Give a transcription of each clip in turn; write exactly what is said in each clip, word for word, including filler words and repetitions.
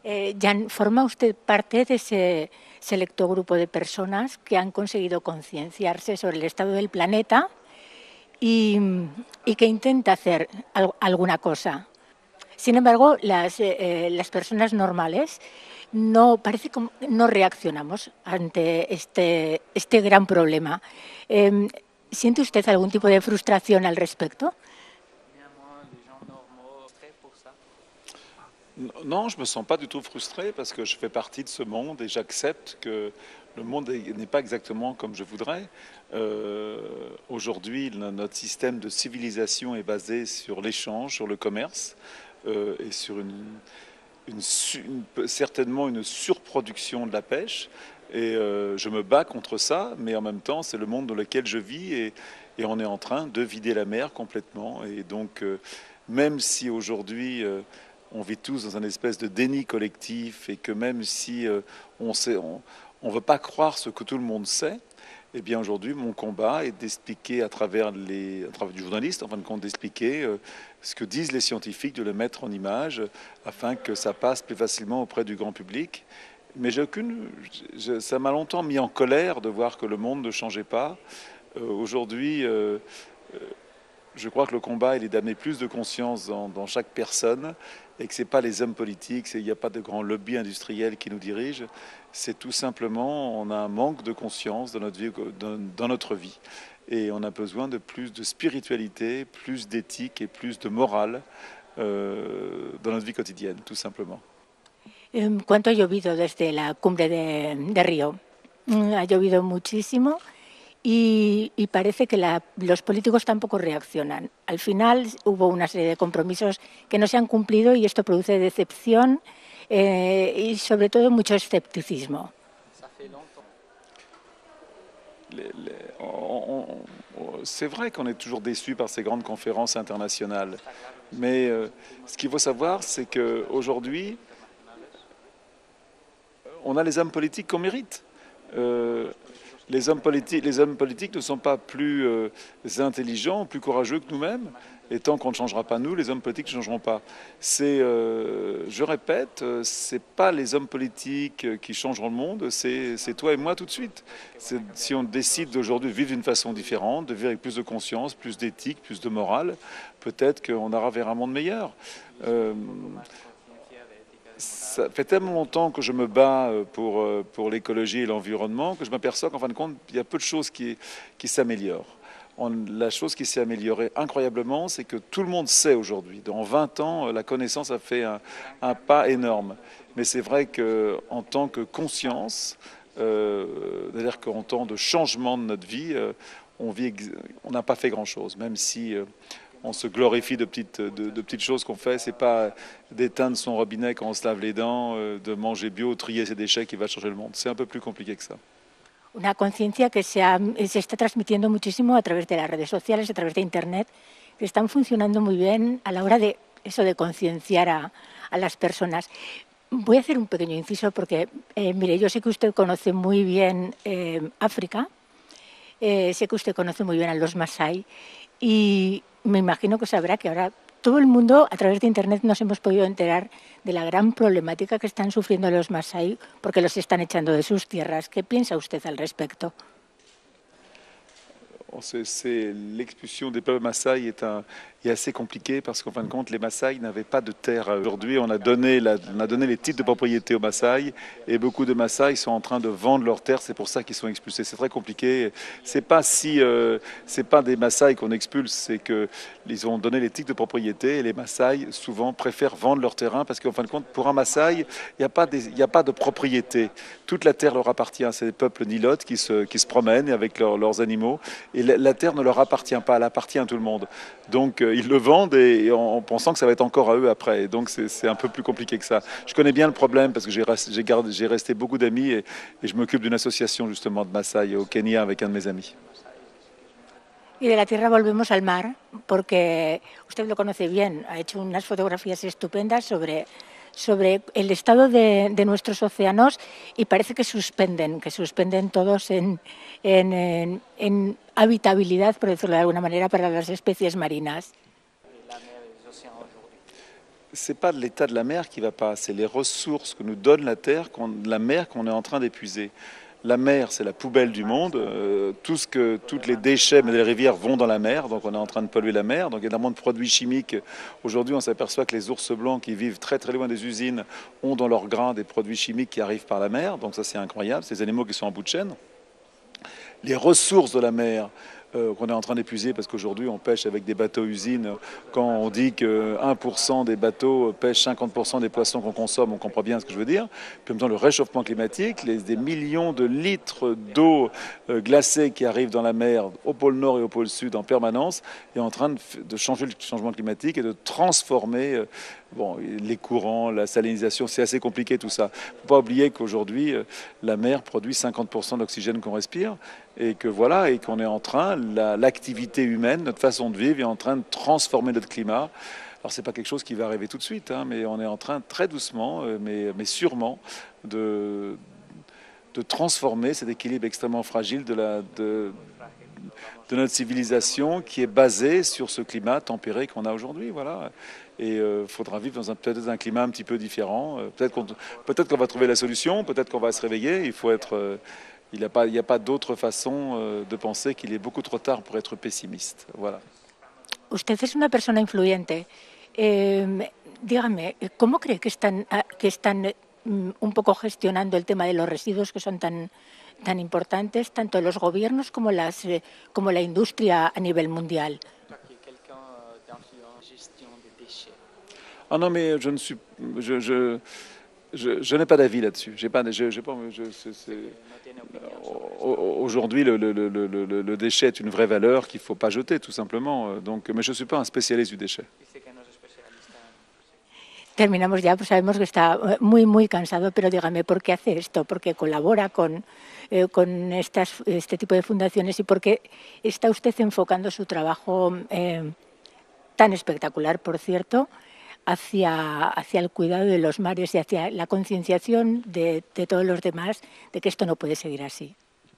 Eh, Jan, ¿forma usted parte de ese selecto grupo de personas que han conseguido concienciarse sobre el estado del planeta y, y que intenta hacer al, alguna cosa? Sin embargo, las, eh, las personas normales no parece como no reaccionamos ante este, este gran problema. Eh, ¿Siente usted algún tipo de frustración al respecto? Non, je ne me sens pas du tout frustré parce que je fais partie de ce monde et j'accepte que le monde n'est pas exactement comme je voudrais. Euh, Aujourd'hui, notre système de civilisation est basé sur l'échange, sur le commerce euh, et sur une, une, une, certainement une surproduction de la pêche. Et euh, je me bats contre ça, mais en même temps, c'est le monde dans lequel je vis et, et on est en train de vider la mer complètement. Et donc, euh, même si aujourd'hui... Euh, on vit tous dans un espèce de déni collectif et que même si euh, on sait, on ne veut pas croire ce que tout le monde sait, eh bien aujourd'hui mon combat est d'expliquer à travers les, à travers du journaliste, en fin de compte d'expliquer euh, ce que disent les scientifiques, de le mettre en image euh, afin que ça passe plus facilement auprès du grand public. Mais j'ai aucune, je, ça m'a longtemps mis en colère de voir que le monde ne changeait pas. Euh, aujourd'hui, euh, je crois que le combat, il est d'amener plus de conscience dans, dans chaque personne et que ce n'est pas les hommes politiques, il n'y a pas de grands lobbies industriels qui nous dirigent. C'est tout simplement, on a un manque de conscience dans notre vie. Dans, dans notre vie. Et on a besoin de plus de spiritualité, plus d'éthique et plus de morale euh, dans notre vie quotidienne, tout simplement. ¿Cuánto ha llovido desde la cumbre de, de Río? Ha llovido muchísimo. Y, y parece que la, los políticos tampoco reaccionan. Al final hubo una serie de compromisos que no se han cumplido y esto produce decepción eh, y sobre todo mucho escepticismo. C'est vrai qu'on est toujours déçu par ces grandes conférences internationales, mais euh, ce qu'il faut savoir, c'est qu'aujourd'hui, on a les hommes politiques qu'on mérite. Euh, Les hommes, politiques, les hommes politiques ne sont pas plus euh, intelligents, plus courageux que nous-mêmes. Et tant qu'on ne changera pas nous, les hommes politiques ne changeront pas. C'est, euh, je répète, c'est pas les hommes politiques qui changeront le monde, c'est, c'est toi et moi tout de suite. C'est, si on décide d'aujourd'hui de vivre d'une façon différente, de vivre avec plus de conscience, plus d'éthique, plus de morale, peut-être qu'on ira vers un monde meilleur. Euh, Ça fait tellement longtemps que je me bats pour, pour l'écologie et l'environnement que je m'aperçois qu'en fin de compte, il y a peu de choses qui, qui s'améliorent. On, la chose qui s'est améliorée incroyablement, c'est que tout le monde sait aujourd'hui. Dans vingt ans, la connaissance a fait un, un pas énorme. Mais c'est vrai qu'en tant que conscience, euh, c'est-à-dire qu'en tant de changement de notre vie, euh, on vit, on n'a pas fait grand-chose, même si... Euh, on se glorifie de petites, de, de petites choses qu'on fait. C'est pas d'éteindre son robinet quand on se lave les dents, de manger bio, trier ses déchets qui va changer le monde. C'est un peu plus compliqué que ça. Una conciencia que se, ha, se está transmitiendo muchísimo a través de las redes sociales, a través de Internet, que están funcionando muy bien a la hora de eso de concienciar a, a las personas. Voy a hacer un pequeño inciso porque, eh, mire, yo sé que usted conoce muy bien eh, África, eh, sé que usted conoce muy bien a los Masái y me imagino que sabrá que ahora todo el mundo a través de Internet nos hemos podido enterar de la gran problemática que están sufriendo los Masái porque los están echando de sus tierras. ¿Qué piensa usted al respecto? C'est, c'est, l'expulsion des peuples Maasai est, un, est assez compliquée parce qu'en fin de compte, les Maasai n'avaient pas de terre. Aujourd'hui, on a donné, la, on a donné les titres de propriété aux Maasai et beaucoup de Maasai sont en train de vendre leurs terres. C'est pour ça qu'ils sont expulsés. C'est très compliqué. C'est pas si, euh, c'est pas des Maasai qu'on expulse, c'est que ils ont donné les titres de propriété et les Maasai souvent préfèrent vendre leur terrain parce qu'en fin de compte, pour un Maasai, il n'y a pas des, il n'y a pas de propriété. Toute la terre leur appartient. C'est des peuples nilotes qui se, qui se promènent avec leur, leurs animaux. Et la, la terre ne leur appartient pas, elle appartient à tout le monde. Donc euh, ils le vendent et, et en, en pensant que ça va être encore à eux après. Et donc c'est, c'est un peu plus compliqué que ça. Je connais bien le problème parce que j'ai, j'ai, gardé, j'ai resté beaucoup d'amis et, et je m'occupe d'une association justement de Maasai au Kenya avec un de mes amis. Y de la tierra volvemos al mar, porque usted lo conoce bien, ha hecho unas fotografías estupendas sobre, sobre el estado de, de nuestros océanos y parece que suspenden, que suspenden todos en, en, en, en habitabilidad, por decirlo de alguna manera, para las especies marinas. c'est pas l'état de la mer qui va pas, c'est les ressources que nous donne la terre, la mer qu'on est en train d'épuiser. La mer, c'est la poubelle du monde. Euh, tout ce que, tous les déchets des rivières vont dans la mer, donc on est en train de polluer la mer. Donc il y a énormément de produits chimiques. Aujourd'hui, on s'aperçoit que les ours blancs qui vivent très très loin des usines ont dans leur grain des produits chimiques qui arrivent par la mer. Donc ça, c'est incroyable. Ces animaux qui sont en bout de chaîne. Les ressources de la mer, Euh, qu'on est en train d'épuiser parce qu'aujourd'hui on pêche avec des bateaux-usines. Quand on dit que un pour cent des bateaux pêchent cinquante pour cent des poissons qu'on consomme, on comprend bien ce que je veux dire. Puis en même temps, le réchauffement climatique, les, des millions de litres d'eau euh, glacée qui arrivent dans la mer au pôle Nord et au pôle Sud en permanence est en train de, de changer le changement climatique et de transformer euh, bon, les courants, la salinisation. C'est assez compliqué tout ça. Il ne faut pas oublier qu'aujourd'hui, euh, la mer produit cinquante pour cent d'oxygène qu'on respire. Et que voilà, et qu'on est en train, l'activité humaine, notre façon de vivre est en train de transformer notre climat. Alors c'est pas quelque chose qui va arriver tout de suite, hein, mais on est en train très doucement, mais, mais sûrement, de, de transformer cet équilibre extrêmement fragile de, la, de, de notre civilisation qui est basée sur ce climat tempéré qu'on a aujourd'hui. Voilà. Et il euh, faudra vivre dans un, peut-être un climat un petit peu différent. Peut-être qu'on peut-être qu'on va trouver la solution, peut-être qu'on va se réveiller. Il faut être... Euh, Il n'y a pas, a pas d'autre façon de penser qu'il est beaucoup trop tard pour être pessimiste. Voilà. Usted es una persona influyente. Eh, dígame, ¿cómo cree que están, que están un poco gestionando el tema de los residuos que son tan, tan importantes, tanto los gobiernos como, las, como la industria a nivel mundial? Ah non, mais je ne suis... Je, je... Je, je n'ai pas d'avis là-dessus. J'ai pas, je, j'ai pas, je, aujourd'hui, le, le, le, le, le déchet est une vraie valeur qu'il ne faut pas jeter, tout simplement. Donc, mais je ne suis pas un spécialiste du déchet. Terminamos ya, pues sabemos que está muy, muy cansado, pero dígame, ¿por qué hace esto? ¿Por qué colabora con, eh, con estas, este tipo de fundaciones y por qué está usted enfocando su trabajo eh, tan espectacular, por cierto, Hacia, hacia el cuidado de los mares y hacia la concienciación de, de todos los demás de que esto no puede seguir así?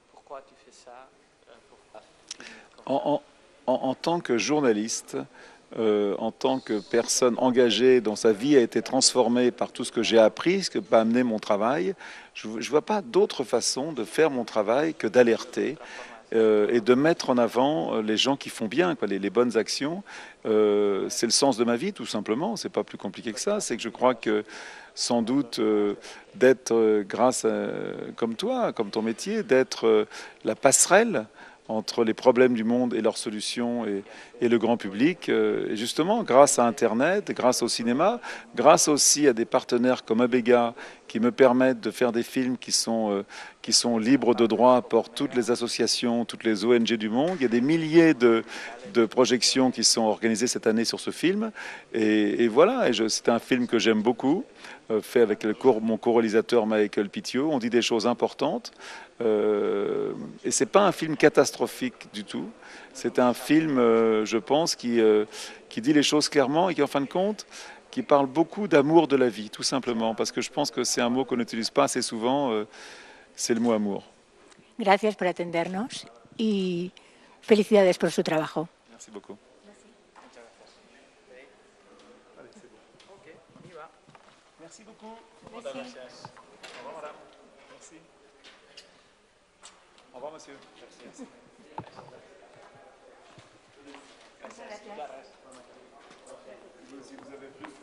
En, en, en tant que journaliste, euh, en tant que personne engagée dont sa vie a été transformée par tout ce que j'ai appris, ce que m'a amené mon travail, je ne vois pas d'autre façon de faire mon travail que d'alerter Euh, et de mettre en avant les gens qui font bien, quoi, les, les bonnes actions. Euh, c'est le sens de ma vie, tout simplement. C'est pas plus compliqué que ça. C'est que je crois que sans doute euh, d'être, euh, grâce à, comme toi, comme ton métier, d'être euh, la passerelle entre les problèmes du monde et leurs solutions et, et le grand public. Et justement, grâce à Internet, grâce au cinéma, grâce aussi à des partenaires comme Abega qui me permettent de faire des films qui sont, euh, qui sont libres de droit pour toutes les associations, toutes les O N G du monde. Il y a des milliers de, de projections qui sont organisées cette année sur ce film. Et, et voilà, et c'est un film que j'aime beaucoup, euh, fait avec le co mon co-réalisateur Michael Pitio. On dit des choses importantes. Euh, et c'est pas un film catastrophique du tout. C'est un film, euh, je pense, qui, euh, qui dit les choses clairement et qui, en fin de compte, qui parle beaucoup d'amour de la vie, tout simplement. Parce que je pense que c'est un mot qu'on n'utilise pas assez souvent, euh, c'est le mot amour. Gracias por atendernos y felicidades por su trabajo. Merci beaucoup. Merci beaucoup. Merci. Au revoir, madame. Merci. Au revoir, monsieur. Merci. Merci. Si vous avez plus